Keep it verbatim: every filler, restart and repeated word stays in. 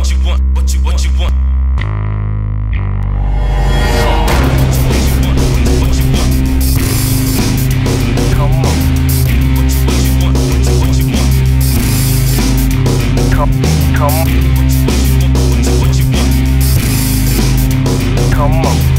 what you want, what you what you want. Come on. What you what you want, what you what you want. Come come. What you what you want, what you what you want. Come on.